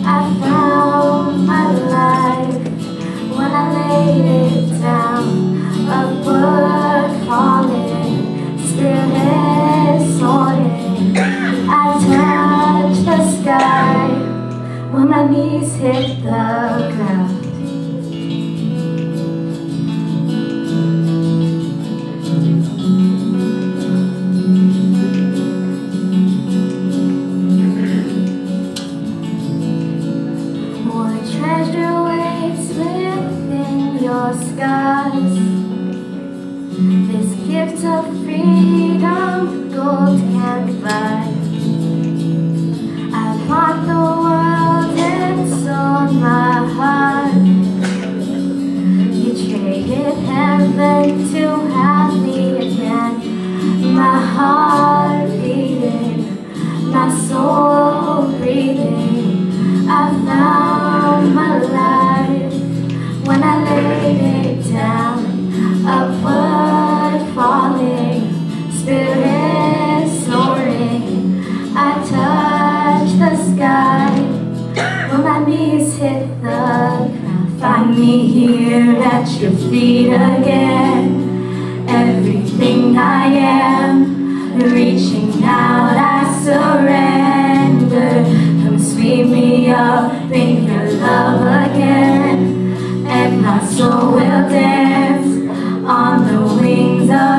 I found my life when I laid it down. A word falling, spirit soaring. I touched the sky when my knees hit the ground. What treasure waits within your skies? This gift of freedom gold can't buy. I bought the world and sold my heart. You traded heaven to have me again. My heart beating, my soul breathing. I found my life when I laid it down. A word falling, spirit soaring. I touched the sky when my knees hit the ground. Find me here at your feet again. Everything I am, reaching out, I surrender. Come sweep me up in your love again, and my soul will dance on the wings of